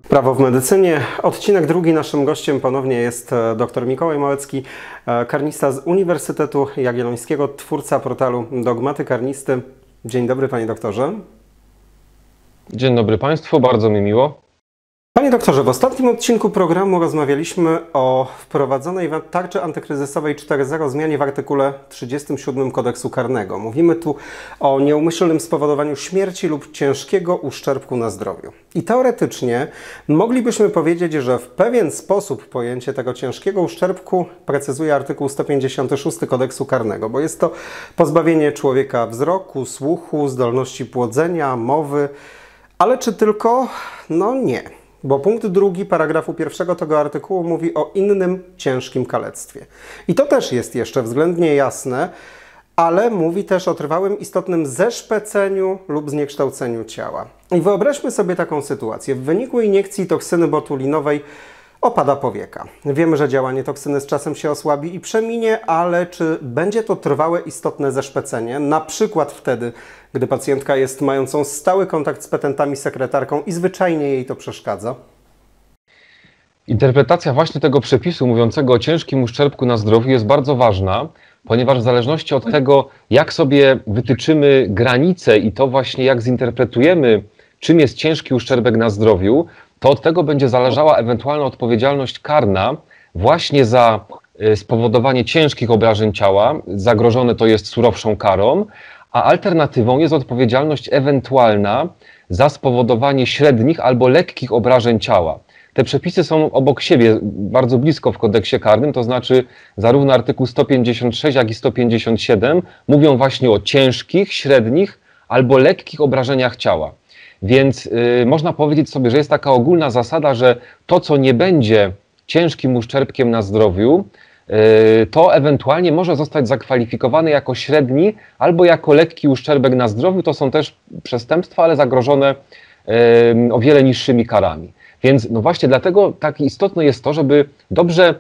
Prawo w medycynie. Odcinek drugi. Naszym gościem ponownie jest dr Mikołaj Małecki, karnista z Uniwersytetu Jagiellońskiego, twórca portalu Dogmaty Karnisty. Dzień dobry, panie doktorze. Dzień dobry państwu, bardzo mi miło. Panie doktorze, w ostatnim odcinku programu rozmawialiśmy o wprowadzonej tarczy antykryzysowej 4.0 zmianie w artykule 37 Kodeksu Karnego. Mówimy tu o nieumyślnym spowodowaniu śmierci lub ciężkiego uszczerbku na zdrowiu. I teoretycznie moglibyśmy powiedzieć, że w pewien sposób pojęcie tego ciężkiego uszczerbku precyzuje artykuł 156 Kodeksu Karnego, bo jest to pozbawienie człowieka wzroku, słuchu, zdolności płodzenia, mowy, ale czy tylko? No nie. Bo punkt 2 paragrafu 1 tego artykułu mówi o innym ciężkim kalectwie. I to też jest jeszcze względnie jasne, ale mówi też o trwałym istotnym zeszpeceniu lub zniekształceniu ciała. I wyobraźmy sobie taką sytuację. W wyniku iniekcji toksyny botulinowej opada powieka. Wiemy, że działanie toksyny z czasem się osłabi i przeminie, ale czy będzie to trwałe istotne zeszpecenie? Na przykład wtedy, gdy pacjentka jest mającą stały kontakt z petentami sekretarką i zwyczajnie jej to przeszkadza? Interpretacja właśnie tego przepisu mówiącego o ciężkim uszczerbku na zdrowiu jest bardzo ważna, ponieważ w zależności od tego, jak sobie wytyczymy granice i to właśnie jak zinterpretujemy, czym jest ciężki uszczerbek na zdrowiu, to od tego będzie zależała ewentualna odpowiedzialność karna właśnie za spowodowanie ciężkich obrażeń ciała. Zagrożone to jest surowszą karą, a alternatywą jest odpowiedzialność ewentualna za spowodowanie średnich albo lekkich obrażeń ciała. Te przepisy są obok siebie, bardzo blisko w kodeksie karnym, to znaczy zarówno artykuł 156, jak i 157 mówią właśnie o ciężkich, średnich albo lekkich obrażeniach ciała. Więc można powiedzieć sobie, że jest taka ogólna zasada, że to, co nie będzie ciężkim uszczerbkiem na zdrowiu, to ewentualnie może zostać zakwalifikowane jako średni albo jako lekki uszczerbek na zdrowiu. To są też przestępstwa, ale zagrożone o wiele niższymi karami. Więc no właśnie dlatego tak istotne jest to, żeby dobrze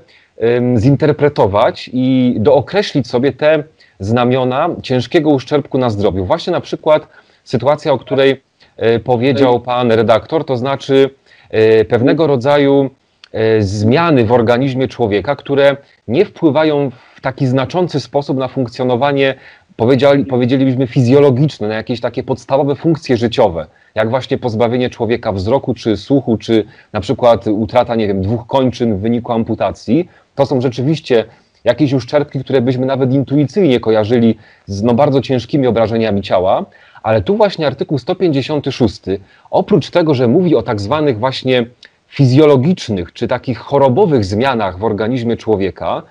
zinterpretować i dookreślić sobie te znamiona ciężkiego uszczerbku na zdrowiu. Właśnie na przykład sytuacja, o której powiedział pan redaktor, to znaczy pewnego rodzaju zmiany w organizmie człowieka, które nie wpływają w taki znaczący sposób na funkcjonowanie, powiedzielibyśmy, fizjologiczne, na jakieś takie podstawowe funkcje życiowe, jak właśnie pozbawienie człowieka wzroku czy słuchu, czy na przykład utrata, nie wiem, 2 kończyn w wyniku amputacji. To są rzeczywiście jakieś uszczerbki, które byśmy nawet intuicyjnie kojarzyli z bardzo ciężkimi obrażeniami ciała, ale tu właśnie artykuł 156, oprócz tego, że mówi o tak zwanych właśnie fizjologicznych czy takich chorobowych zmianach w organizmie człowieka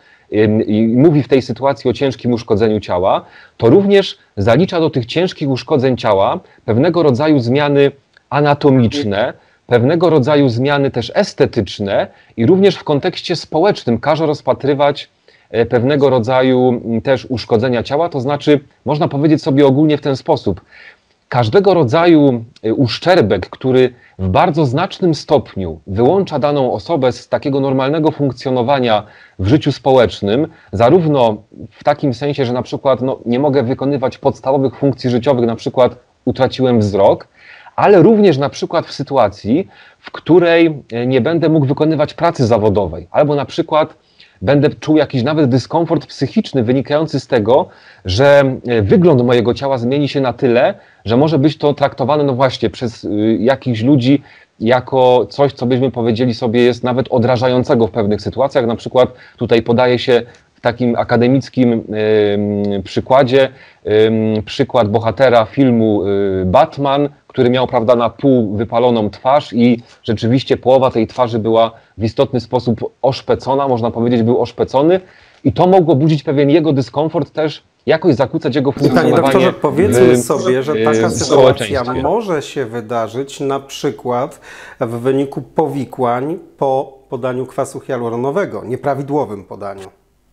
i mówi w tej sytuacji o ciężkim uszkodzeniu ciała, to również zalicza do tych ciężkich uszkodzeń ciała pewnego rodzaju zmiany anatomiczne, pewnego rodzaju zmiany też estetyczne i również w kontekście społecznym każe rozpatrywać pewnego rodzaju też uszkodzenia ciała, to znaczy można powiedzieć sobie ogólnie w ten sposób. Każdego rodzaju uszczerbek, który w bardzo znacznym stopniu wyłącza daną osobę z takiego normalnego funkcjonowania w życiu społecznym, zarówno w takim sensie, że na przykład nie mogę wykonywać podstawowych funkcji życiowych, na przykład utraciłem wzrok, ale również na przykład w sytuacji, w której nie będę mógł wykonywać pracy zawodowej, albo na przykład będę czuł jakiś nawet dyskomfort psychiczny wynikający z tego, że wygląd mojego ciała zmieni się na tyle, że może być to traktowane, no właśnie, przez jakichś ludzi jako coś, co byśmy powiedzieli sobie jest nawet odrażającego w pewnych sytuacjach. Na przykład tutaj podaje się w takim akademickim przykładzie przykład bohatera filmu Batman, który miał, prawda, na pół wypaloną twarz i rzeczywiście połowa tej twarzy była w istotny sposób oszpecona, można powiedzieć, był oszpecony i to mogło budzić pewien jego dyskomfort, też jakoś zakłócać jego funkcjonowanie. Panie doktorze, powiedzmy sobie, że taka sytuacja może się wydarzyć na przykład w wyniku powikłań po podaniu kwasu hialuronowego, nieprawidłowym podaniu.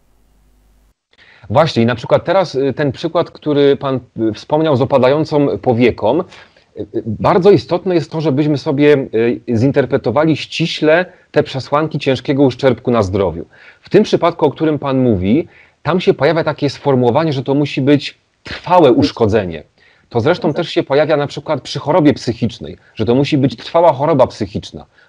Właśnie i na przykład teraz ten przykład, który pan wspomniał z opadającą powieką, bardzo istotne jest to, żebyśmy sobie zinterpretowali ściśle te przesłanki ciężkiego uszczerbku na zdrowiu. W tym przypadku, o którym pan mówi, tam się pojawia takie sformułowanie, że to musi być trwałe uszkodzenie. To zresztą też się pojawia na przykład przy chorobie psychicznej, że to musi być trwała choroba psychiczna.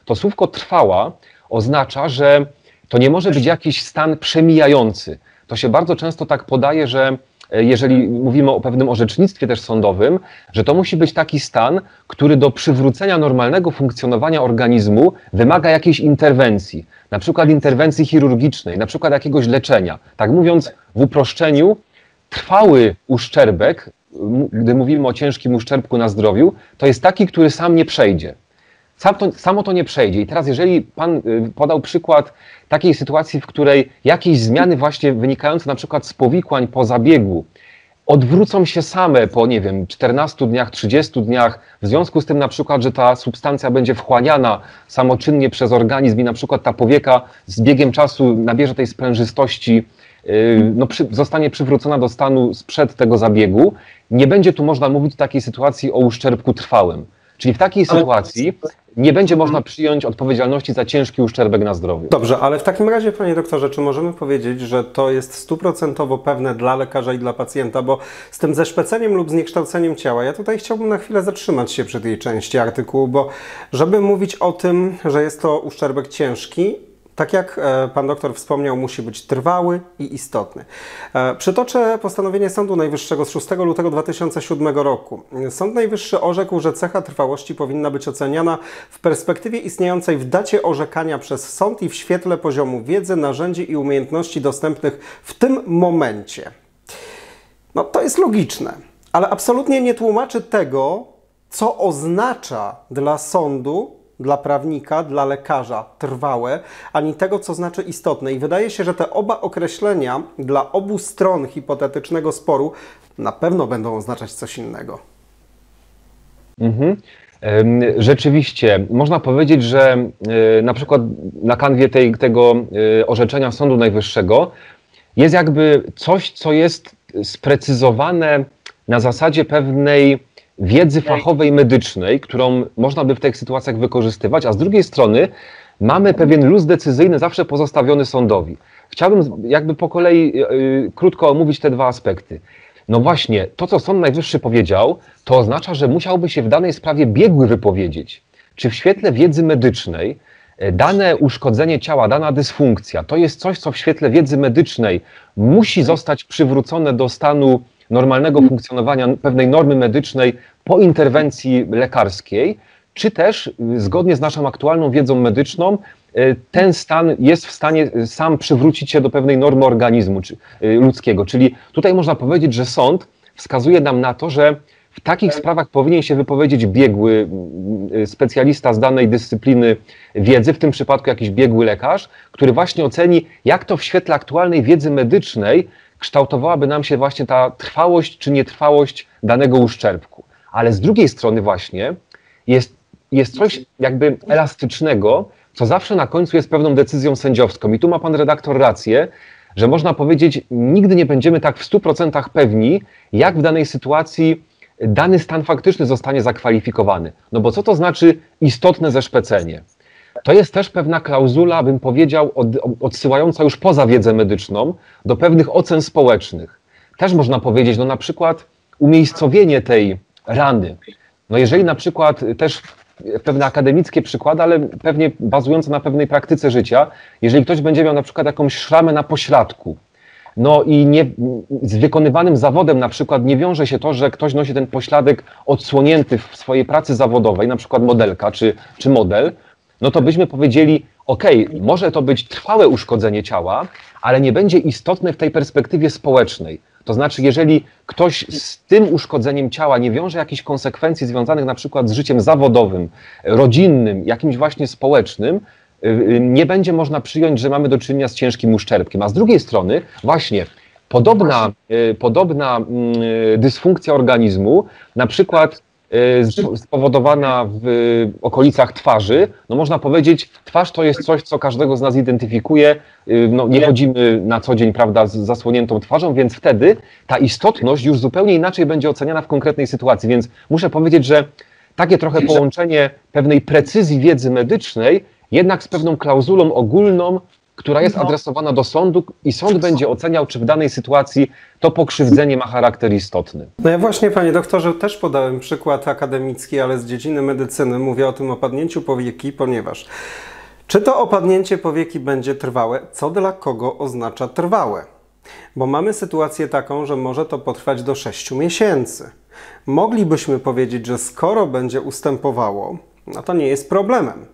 To słówko trwała oznacza, że to nie może być jakiś stan przemijający. To się bardzo często tak podaje, że jeżeli mówimy o pewnym orzecznictwie też sądowym, że to musi być taki stan, który do przywrócenia normalnego funkcjonowania organizmu wymaga jakiejś interwencji, na przykład interwencji chirurgicznej, na przykład jakiegoś leczenia. Tak mówiąc w uproszczeniu, trwały uszczerbek, gdy mówimy o ciężkim uszczerbku na zdrowiu, to jest taki, który sam nie przejdzie. Samo to nie przejdzie. I teraz jeżeli Pan podał przykład takiej sytuacji, w której jakieś zmiany właśnie wynikające na przykład z powikłań po zabiegu odwrócą się same po, nie wiem, 14 dniach, 30 dniach, w związku z tym na przykład, że ta substancja będzie wchłaniana samoczynnie przez organizm i na przykład ta powieka z biegiem czasu nabierze tej sprężystości, no, zostanie przywrócona do stanu sprzed tego zabiegu, nie będzie tu można mówić w takiej sytuacji o uszczerbku trwałym. Czyli w takiej sytuacji nie będzie można przyjąć odpowiedzialności za ciężki uszczerbek na zdrowiu. Dobrze, ale w takim razie, panie doktorze, czy możemy powiedzieć, że to jest stuprocentowo pewne dla lekarza i dla pacjenta, bo z tym zeszpeceniem lub zniekształceniem ciała, ja tutaj chciałbym na chwilę zatrzymać się przy tej części artykułu, bo żeby mówić o tym, że jest to uszczerbek ciężki, tak jak pan doktor wspomniał, musi być trwały i istotny. Przytoczę postanowienie Sądu Najwyższego z 6 lutego 2007 roku. Sąd Najwyższy orzekł, że cecha trwałości powinna być oceniana w perspektywie istniejącej w dacie orzekania przez sąd i w świetle poziomu wiedzy, narzędzi i umiejętności dostępnych w tym momencie. No to jest logiczne, ale absolutnie nie tłumaczy tego, co oznacza dla sądu, dla prawnika, dla lekarza trwałe, ani tego, co znaczy istotne. I wydaje się, że te oba określenia dla obu stron hipotetycznego sporu na pewno będą oznaczać coś innego. Rzeczywiście, można powiedzieć, że na przykład na kanwie tego orzeczenia Sądu Najwyższego jest jakby coś, co jest sprecyzowane na zasadzie pewnej wiedzy fachowej, medycznej, którą można by w tych sytuacjach wykorzystywać, a z drugiej strony mamy pewien luz decyzyjny zawsze pozostawiony sądowi. Chciałbym jakby po kolei krótko omówić te dwa aspekty. No właśnie, to co Sąd Najwyższy powiedział, to oznacza, że musiałby się w danej sprawie biegły wypowiedzieć. Czy w świetle wiedzy medycznej dane uszkodzenie ciała, dana dysfunkcja, to jest coś, co w świetle wiedzy medycznej musi zostać przywrócone do stanu normalnego funkcjonowania pewnej normy medycznej po interwencji lekarskiej, czy też zgodnie z naszą aktualną wiedzą medyczną ten stan jest w stanie sam przywrócić się do pewnej normy organizmu ludzkiego. Czyli tutaj można powiedzieć, że sąd wskazuje nam na to, że w takich sprawach powinien się wypowiedzieć biegły specjalista z danej dyscypliny wiedzy, w tym przypadku jakiś biegły lekarz, który właśnie oceni, jak to w świetle aktualnej wiedzy medycznej kształtowałaby nam się właśnie ta trwałość czy nietrwałość danego uszczerbku. Ale z drugiej strony właśnie jest coś jakby elastycznego, co zawsze na końcu jest pewną decyzją sędziowską. I tu ma pan redaktor rację, że można powiedzieć, nigdy nie będziemy tak w 100% pewni, jak w danej sytuacji dany stan faktyczny zostanie zakwalifikowany. No bo co to znaczy istotne zeszpecenie? To jest też pewna klauzula, bym powiedział, odsyłająca już poza wiedzę medyczną do pewnych ocen społecznych. Też można powiedzieć, no na przykład umiejscowienie tej rany. No jeżeli na przykład też pewne akademickie przykłady, ale pewnie bazujące na pewnej praktyce życia, jeżeli ktoś będzie miał na przykład jakąś szramę na pośladku, no i z wykonywanym zawodem na przykład nie wiąże się to, że ktoś nosi ten pośladek odsłonięty w swojej pracy zawodowej, na przykład modelka czy model, no to byśmy powiedzieli, okej, może to być trwałe uszkodzenie ciała, ale nie będzie istotne w tej perspektywie społecznej. To znaczy, jeżeli ktoś z tym uszkodzeniem ciała nie wiąże jakichś konsekwencji związanych na przykład z życiem zawodowym, rodzinnym, jakimś właśnie społecznym, nie będzie można przyjąć, że mamy do czynienia z ciężkim uszczerbkiem. A z drugiej strony właśnie podobna dysfunkcja organizmu, na przykład spowodowana w okolicach twarzy, no można powiedzieć, twarz to jest coś, co każdego z nas identyfikuje, no nie chodzimy na co dzień, prawda, z zasłoniętą twarzą, więc wtedy ta istotność już zupełnie inaczej będzie oceniana w konkretnej sytuacji, więc muszę powiedzieć, że takie trochę połączenie pewnej precyzji wiedzy medycznej, jednak z pewną klauzulą ogólną która jest adresowana do sądu i sąd będzie oceniał, czy w danej sytuacji to pokrzywdzenie ma charakter istotny. No ja właśnie, panie doktorze, też podałem przykład akademicki, ale z dziedziny medycyny. Mówię o tym opadnięciu powieki, ponieważ czy to opadnięcie powieki będzie trwałe? Co dla kogo oznacza trwałe? Bo mamy sytuację taką, że może to potrwać do 6 miesięcy. Moglibyśmy powiedzieć, że skoro będzie ustępowało, no to nie jest problemem.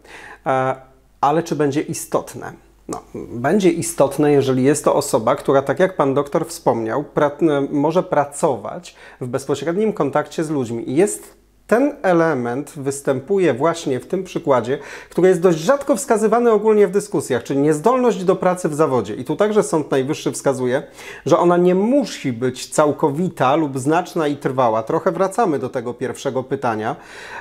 Ale czy będzie istotne? No, będzie istotne, jeżeli jest to osoba, która, tak jak pan doktor wspomniał, może pracować w bezpośrednim kontakcie z ludźmi. I ten element występuje właśnie w tym przykładzie, który jest dość rzadko wskazywany ogólnie w dyskusjach, czyli niezdolność do pracy w zawodzie. I tu także Sąd Najwyższy wskazuje, że ona nie musi być całkowita lub znaczna i trwała. Trochę wracamy do tego pierwszego pytania,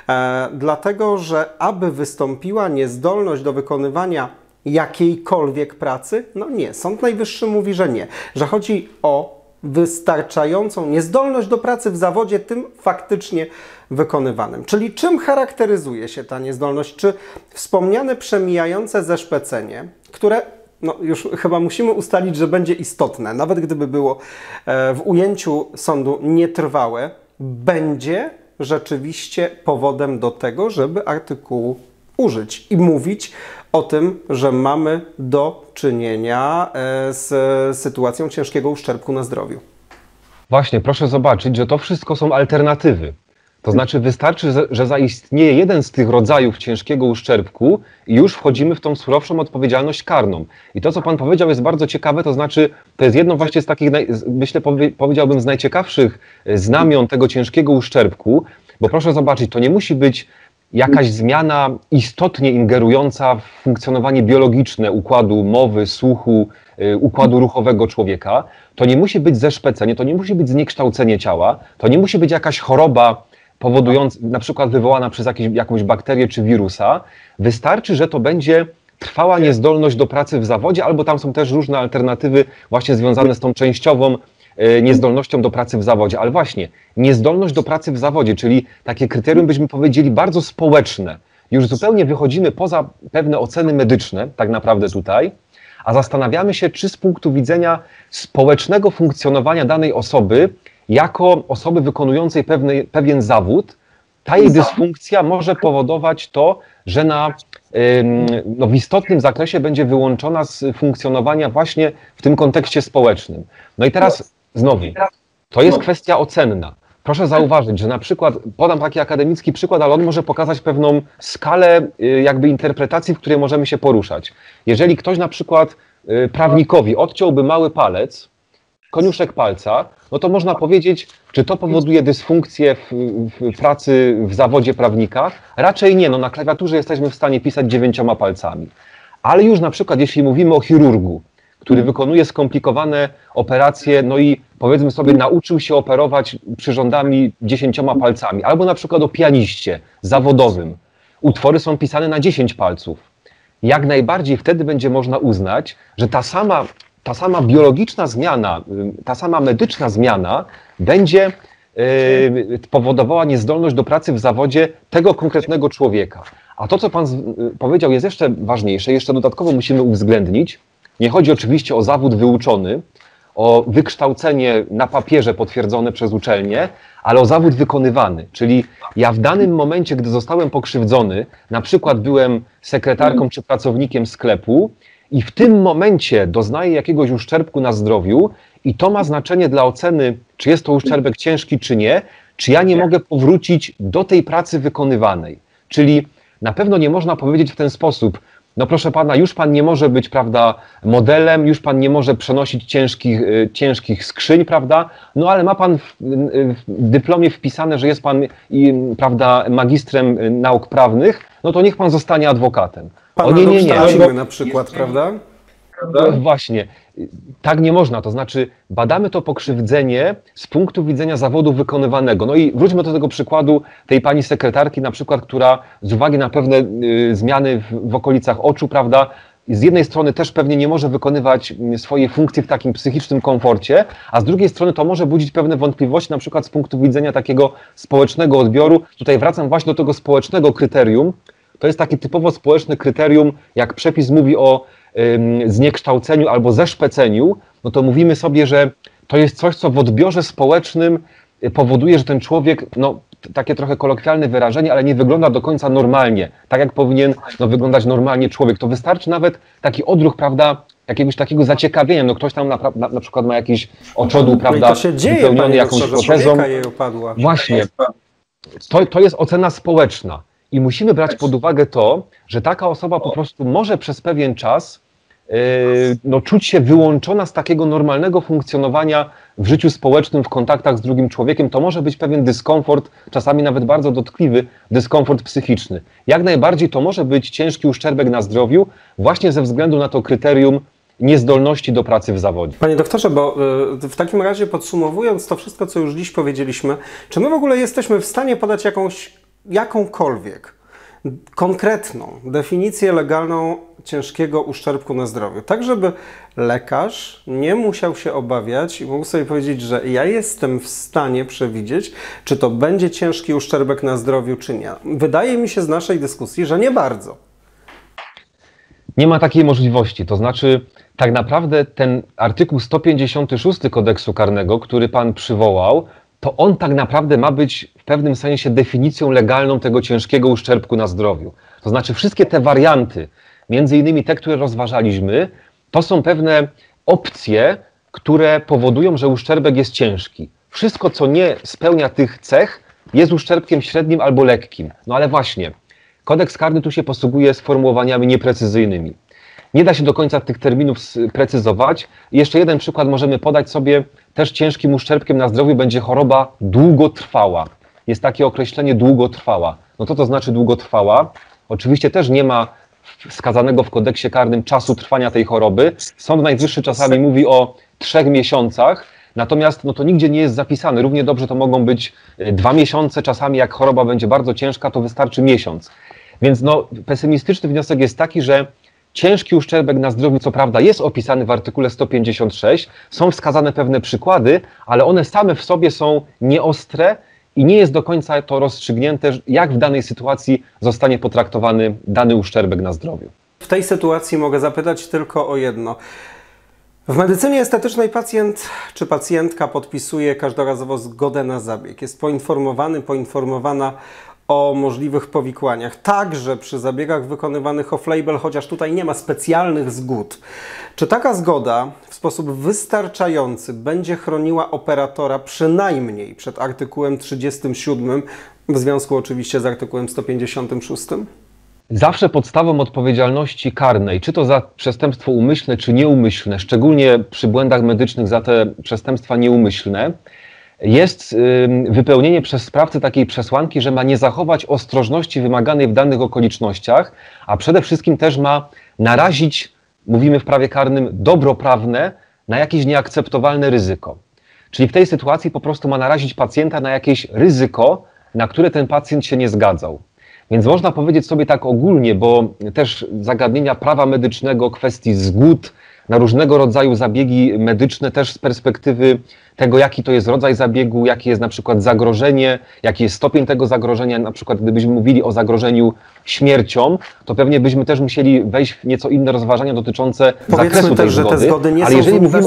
dlatego że aby wystąpiła niezdolność do wykonywania jakiejkolwiek pracy, no nie. Sąd Najwyższy mówi, że nie. Że chodzi o wystarczającą niezdolność do pracy w zawodzie tym faktycznie wykonywanym. Czyli czym charakteryzuje się ta niezdolność? Czy wspomniane przemijające zeszpecenie, które no już chyba musimy ustalić, że będzie istotne, nawet gdyby było w ujęciu sądu nietrwałe, będzie rzeczywiście powodem do tego, żeby artykułu użyć i mówić o tym, że mamy do czynienia z sytuacją ciężkiego uszczerbku na zdrowiu. Właśnie, proszę zobaczyć, że to wszystko są alternatywy. To znaczy wystarczy, że zaistnieje jeden z tych rodzajów ciężkiego uszczerbku i już wchodzimy w tą surowszą odpowiedzialność karną. I to, co pan powiedział, jest bardzo ciekawe, to znaczy to jest jedno właśnie z takich, myślę, powiedziałbym, z najciekawszych znamion tego ciężkiego uszczerbku, bo proszę zobaczyć, to nie musi być jakaś zmiana istotnie ingerująca w funkcjonowanie biologiczne układu mowy, słuchu, układu ruchowego człowieka. To nie musi być zeszpecenie, to nie musi być zniekształcenie ciała, to nie musi być jakaś choroba powodująca, na przykład wywołana przez jakąś bakterię czy wirusa. Wystarczy, że to będzie trwała niezdolność do pracy w zawodzie, albo tam są też różne alternatywy właśnie związane z tą częściową niezdolnością do pracy w zawodzie. Ale właśnie, niezdolność do pracy w zawodzie, czyli takie kryterium, byśmy powiedzieli, bardzo społeczne. Już zupełnie wychodzimy poza pewne oceny medyczne, tak naprawdę tutaj, a zastanawiamy się, czy z punktu widzenia społecznego funkcjonowania danej osoby, jako osoby wykonującej pewien zawód, ta jej dysfunkcja może powodować to, że w istotnym zakresie będzie wyłączona z funkcjonowania właśnie w tym kontekście społecznym. No i teraz znowu, to jest kwestia ocenna. Proszę zauważyć, że na przykład, podam taki akademicki przykład, ale on może pokazać pewną skalę jakby interpretacji, w której możemy się poruszać. Jeżeli ktoś na przykład prawnikowi odciąłby mały palec, koniuszek palca, no to można powiedzieć, czy to powoduje dysfunkcję w pracy w zawodzie prawnika? Raczej nie, no na klawiaturze jesteśmy w stanie pisać 9 palcami. Ale już na przykład jeśli mówimy o chirurgu, który wykonuje skomplikowane operacje, no i powiedzmy sobie nauczył się operować przyrządami 10 palcami, albo na przykład o pianiście zawodowym. Utwory są pisane na 10 palców. Jak najbardziej wtedy będzie można uznać, że ta sama biologiczna zmiana, ta sama medyczna zmiana będzie powodowała niezdolność do pracy w zawodzie tego konkretnego człowieka. A to, co pan powiedział, jest jeszcze ważniejsze, jeszcze dodatkowo musimy uwzględnić. Nie chodzi oczywiście o zawód wyuczony, o wykształcenie na papierze potwierdzone przez uczelnię, ale o zawód wykonywany. Czyli ja w danym momencie, gdy zostałem pokrzywdzony, na przykład byłem sekretarką czy pracownikiem sklepu i w tym momencie doznaję jakiegoś uszczerbku na zdrowiu i to ma znaczenie dla oceny, czy jest to uszczerbek ciężki, czy nie, czy ja nie mogę powrócić do tej pracy wykonywanej. Czyli na pewno nie można powiedzieć w ten sposób, no proszę pana, już pan nie może być, prawda, modelem, już pan nie może przenosić ciężkich skrzyń, prawda, no ale ma pan w dyplomie wpisane, że jest pan, prawda, magistrem nauk prawnych, no to niech pan zostanie adwokatem. Pana dokształcimy na przykład, prawda? No właśnie, tak nie można, to znaczy badamy to pokrzywdzenie z punktu widzenia zawodu wykonywanego. No i wróćmy do tego przykładu tej pani sekretarki na przykład, która z uwagi na pewne zmiany w okolicach oczu, prawda, z jednej strony też pewnie nie może wykonywać swojej funkcji w takim psychicznym komforcie, a z drugiej strony to może budzić pewne wątpliwości, na przykład z punktu widzenia takiego społecznego odbioru. Tutaj wracam właśnie do tego społecznego kryterium. To jest takie typowo społeczne kryterium, jak przepis mówi o zniekształceniu albo zeszpeceniu, no to mówimy sobie, że to jest coś, co w odbiorze społecznym powoduje, że ten człowiek, no takie trochę kolokwialne wyrażenie, ale nie wygląda do końca normalnie, tak jak powinien wyglądać normalnie człowiek. To wystarczy nawet taki odruch, prawda, jakiegoś takiego zaciekawienia. No ktoś tam na przykład ma jakiś oczodół, prawda, to się dzieje, wypełniony jakąś protezą. jej opadła. Właśnie, to jest ocena społeczna i musimy brać pod uwagę to, że taka osoba po prostu może przez pewien czas czuć się wyłączona z takiego normalnego funkcjonowania w życiu społecznym, w kontaktach z drugim człowiekiem. To może być pewien dyskomfort, czasami nawet bardzo dotkliwy dyskomfort psychiczny. Jak najbardziej to może być ciężki uszczerbek na zdrowiu właśnie ze względu na to kryterium niezdolności do pracy w zawodzie. Panie doktorze, bo w takim razie podsumowując to wszystko, co już dziś powiedzieliśmy, czy my w ogóle jesteśmy w stanie podać jakąkolwiek konkretną definicję legalną ciężkiego uszczerbku na zdrowiu, tak żeby lekarz nie musiał się obawiać i mógł sobie powiedzieć, że ja jestem w stanie przewidzieć, czy to będzie ciężki uszczerbek na zdrowiu, czy nie. Wydaje mi się z naszej dyskusji, że nie bardzo. Nie ma takiej możliwości, to znaczy tak naprawdę ten artykuł 156 Kodeksu Karnego, który Pan przywołał, to on tak naprawdę ma być w pewnym sensie definicją legalną tego ciężkiego uszczerbku na zdrowiu. To znaczy wszystkie te warianty, między innymi te, które rozważaliśmy, to są pewne opcje, które powodują, że uszczerbek jest ciężki. Wszystko, co nie spełnia tych cech, jest uszczerbkiem średnim albo lekkim. No ale właśnie, Kodeks karny tu się posługuje sformułowaniami nieprecyzyjnymi. Nie da się do końca tych terminów sprecyzować. Jeszcze jeden przykład możemy podać sobie. Też ciężkim uszczerbkiem na zdrowiu będzie choroba długotrwała. Jest takie określenie długotrwała. No to znaczy długotrwała? Oczywiście też nie ma wskazanego w kodeksie karnym czasu trwania tej choroby. Sąd Najwyższy czasami mówi o 3 miesiącach, natomiast no to nigdzie nie jest zapisane. Równie dobrze to mogą być 2 miesiące, czasami jak choroba będzie bardzo ciężka, to wystarczy miesiąc. Więc no, pesymistyczny wniosek jest taki, że ciężki uszczerbek na zdrowiu, co prawda, jest opisany w artykule 156, są wskazane pewne przykłady, ale one same w sobie są nieostre i nie jest do końca to rozstrzygnięte, jak w danej sytuacji zostanie potraktowany dany uszczerbek na zdrowiu. W tej sytuacji mogę zapytać tylko o jedno. W medycynie estetycznej pacjent czy pacjentka podpisuje każdorazowo zgodę na zabieg. Jest poinformowana o możliwych powikłaniach. Także przy zabiegach wykonywanych off-label, chociaż tutaj nie ma specjalnych zgód. Czy taka zgoda w sposób wystarczający będzie chroniła operatora przynajmniej przed artykułem 37, w związku oczywiście z artykułem 156? Zawsze podstawą odpowiedzialności karnej, czy to za przestępstwo umyślne, czy nieumyślne, szczególnie przy błędach medycznych za te przestępstwa nieumyślne, jest wypełnienie przez sprawcę takiej przesłanki, że ma nie zachować ostrożności wymaganej w danych okolicznościach, a przede wszystkim też ma narazić, mówimy w prawie karnym, dobro prawne na jakieś nieakceptowalne ryzyko. Czyli w tej sytuacji po prostu ma narazić pacjenta na jakieś ryzyko, na które ten pacjent się nie zgadzał. Więc można powiedzieć sobie tak ogólnie, bo też zagadnienia prawa medycznego, kwestii zgód na różnego rodzaju zabiegi medyczne, też z perspektywy tego, jaki to jest rodzaj zabiegu, jakie jest na przykład zagrożenie, jaki jest stopień tego zagrożenia. Na przykład gdybyśmy mówili o zagrożeniu śmiercią, to pewnie byśmy też musieli wejść w nieco inne rozważania dotyczące zakresu tej zgody. Że te zgody nie ale są jeżeli mówimy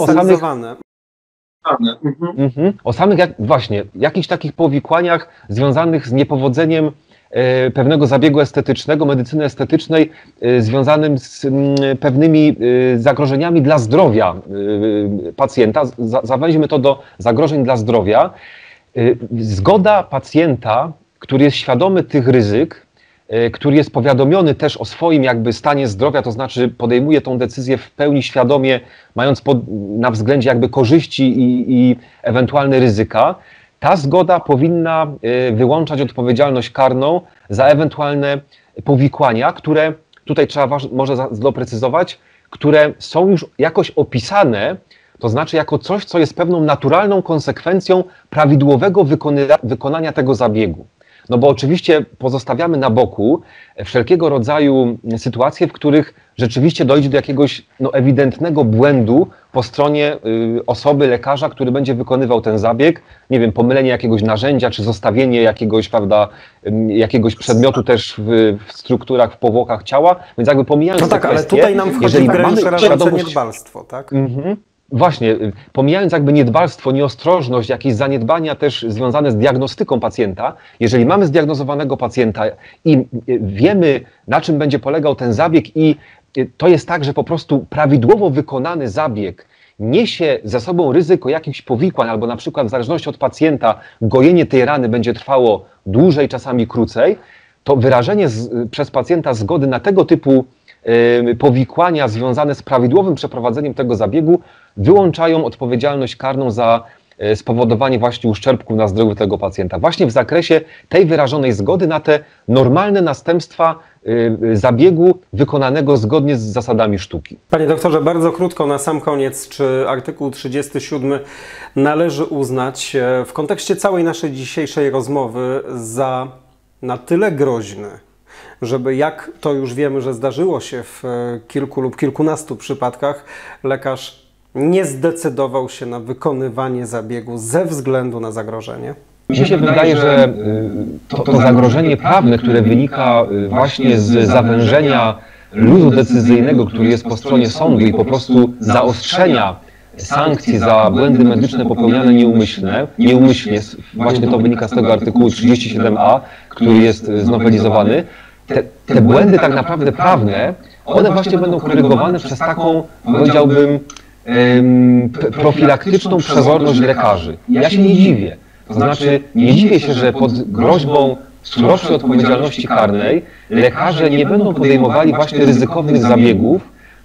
o samych właśnie, jakichś takich powikłaniach związanych z niepowodzeniem pewnego zabiegu estetycznego, medycyny estetycznej, związanym z pewnymi zagrożeniami dla zdrowia pacjenta. Zawęźmy to do zagrożeń dla zdrowia. Zgoda pacjenta, który jest świadomy tych ryzyk, który jest powiadomiony też o swoim jakby stanie zdrowia, to znaczy podejmuje tą decyzję w pełni świadomie, mając na względzie jakby korzyści i ewentualne ryzyka, ta zgoda powinna wyłączać odpowiedzialność karną za ewentualne powikłania, które, tutaj trzeba może doprecyzować, które są już jakoś opisane, to znaczy jako coś, co jest pewną naturalną konsekwencją prawidłowego wykonania tego zabiegu. No bo oczywiście pozostawiamy na boku wszelkiego rodzaju sytuacje, w których rzeczywiście dojdzie do jakiegoś ewidentnego błędu po stronie osoby, lekarza, który będzie wykonywał ten zabieg, nie wiem, pomylenie jakiegoś narzędzia, czy zostawienie jakiegoś, prawda, jakiegoś przedmiotu też w strukturach, w powłokach ciała, więc jakby pomijając no tak, te kwestie, ale tutaj nam wchodzi w grę już rażące niedbalstwo, tak? Właśnie, pomijając jakby niedbalstwo, nieostrożność, jakieś zaniedbania też związane z diagnostyką pacjenta, jeżeli mamy zdiagnozowanego pacjenta i wiemy, na czym będzie polegał ten zabieg i to jest tak, że po prostu prawidłowo wykonany zabieg niesie ze sobą ryzyko jakichś powikłań albo na przykład w zależności od pacjenta gojenie tej rany będzie trwało dłużej, czasami krócej, to wyrażenie przez pacjenta zgody na tego typu powikłania związane z prawidłowym przeprowadzeniem tego zabiegu wyłączają odpowiedzialność karną za spowodowanie właśnie uszczerbku na zdrowiu tego pacjenta. Właśnie w zakresie tej wyrażonej zgody na te normalne następstwa zabiegu wykonanego zgodnie z zasadami sztuki. Panie doktorze, bardzo krótko na sam koniec, czy artykuł 37 należy uznać w kontekście całej naszej dzisiejszej rozmowy za na tyle groźny, żeby, jak to już wiemy, że zdarzyło się w kilku lub kilkunastu przypadkach, lekarz nie zdecydował się na wykonywanie zabiegu ze względu na zagrożenie? Mi się wydaje, że to zagrożenie prawne, które wynika właśnie z zawężenia luzu decyzyjnego, który jest po stronie sądu i po prostu zaostrzenia sankcji za błędy medyczne popełniane nieumyślnie, właśnie to wynika z tego artykułu 37a, który jest znowelizowany. Te błędy tak naprawdę prawne, one właśnie będą korygowane przez taką, powiedziałbym, profilaktyczną przezorność lekarzy. Ja się nie dziwię. To znaczy, nie dziwię się, że pod groźbą surowszej odpowiedzialności karnej lekarze nie będą podejmowali właśnie ryzykownych zabiegów,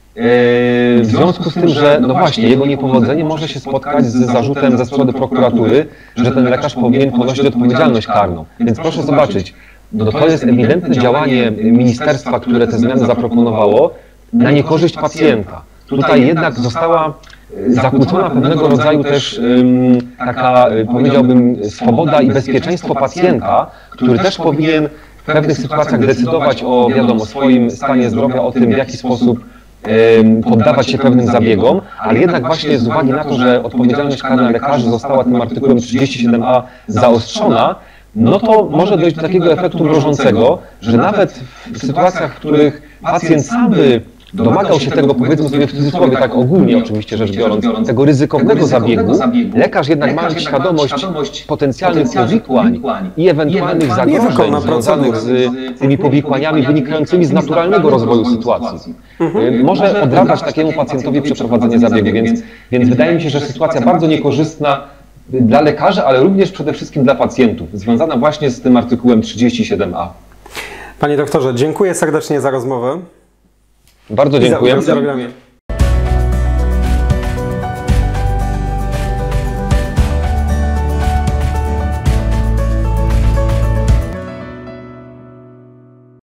w związku z tym, że no właśnie, jego niepowodzenie może się spotkać z zarzutem ze strony prokuratury, że ten lekarz powinien ponosić odpowiedzialność karną. Więc proszę zobaczyć, to jest ewidentne działanie ministerstwa, które te zmiany zaproponowało, na niekorzyść pacjenta. Tutaj jednak została zakłócona pewnego rodzaju też taka, powiedziałbym, swoboda i bezpieczeństwo pacjenta, który też powinien w pewnych sytuacjach decydować o, wiadomo, swoim stanie zdrowia, o tym, w jaki sposób poddawać się pewnym zabiegom, ale jednak właśnie z uwagi na to, że odpowiedzialność karna lekarzy została tym artykułem 37a zaostrzona, no to może dojść do takiego efektu mrożącego, że nawet w sytuacjach, w których pacjent sam by domagał się tego, powiedzmy sobie w cudzysłowie, tak ogólnie oczywiście rzecz biorąc, tego ryzykownego zabiegu, lekarz jednak mając świadomość potencjalnych powikłań i ewentualnych zagrożeń związanych z tymi powikłaniami wynikającymi z naturalnego rozwoju sytuacji, może odradzać takiemu pacjentowi przeprowadzenie zabiegu, więc wydaje mi się, że sytuacja bardzo niekorzystna dla lekarzy, ale również przede wszystkim dla pacjentów, związana właśnie z tym artykułem 37a. Panie doktorze, dziękuję serdecznie za rozmowę. Bardzo dziękuję. I za